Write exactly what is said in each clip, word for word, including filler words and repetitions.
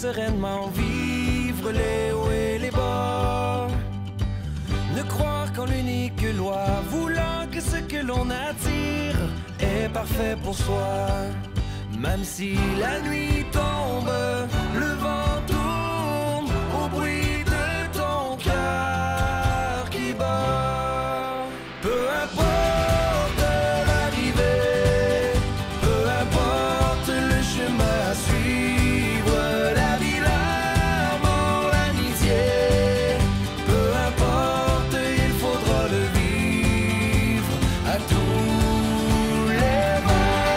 sereinement vivre les hauts et les bas. Ne croire qu'en l'unique loi, voulant que ce que l'on attire est parfait pour soi. Même si la nuit tombe, le vent tourne au bruit de ton cœur qui bat. Peu importe l'arrivée, peu importe le chemin à suivre, la vie, l'amour, l'amitié, peu importe, il faudra le vivre à tous les vents.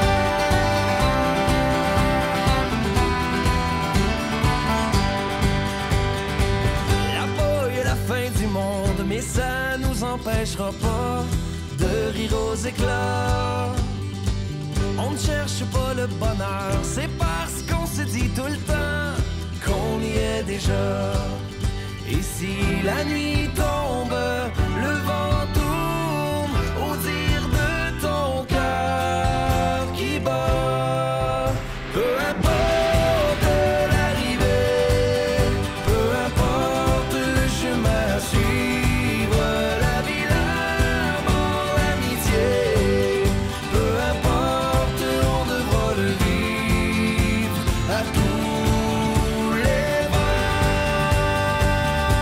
La boue est la fin du monde, mais ça nous empêchera pas de rire aux éclats. On ne cherche pas le bonheur, c'est parce qu'on se dit tout le temps qu'on y est déjà. Et si la nuit tombe, le vent tourne au dire de ton cœur qui bat. Peu importe l'arrivée, peu importe le chemin à suivre, la vie, l'amour, l'amitié, peu importe, on devra le vivre à tous les vents.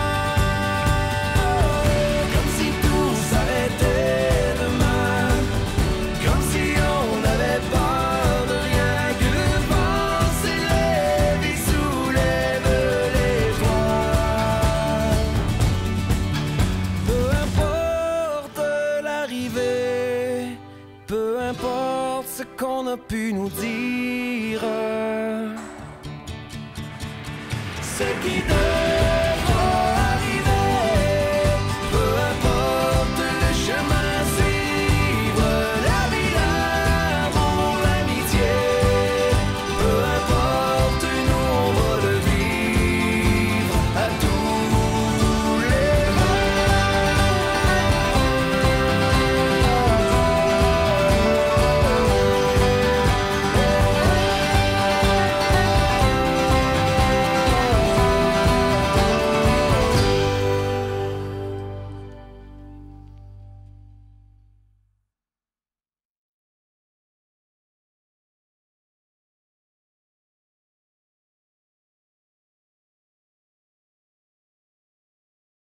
Comme si tout s'arrêtait demain, comme si on n'avait peur de rien, que le vent s'élève et soulève les toits. Peu importe l'arrivée, peu importe ce qu'on a pu nous dire, ce qui donne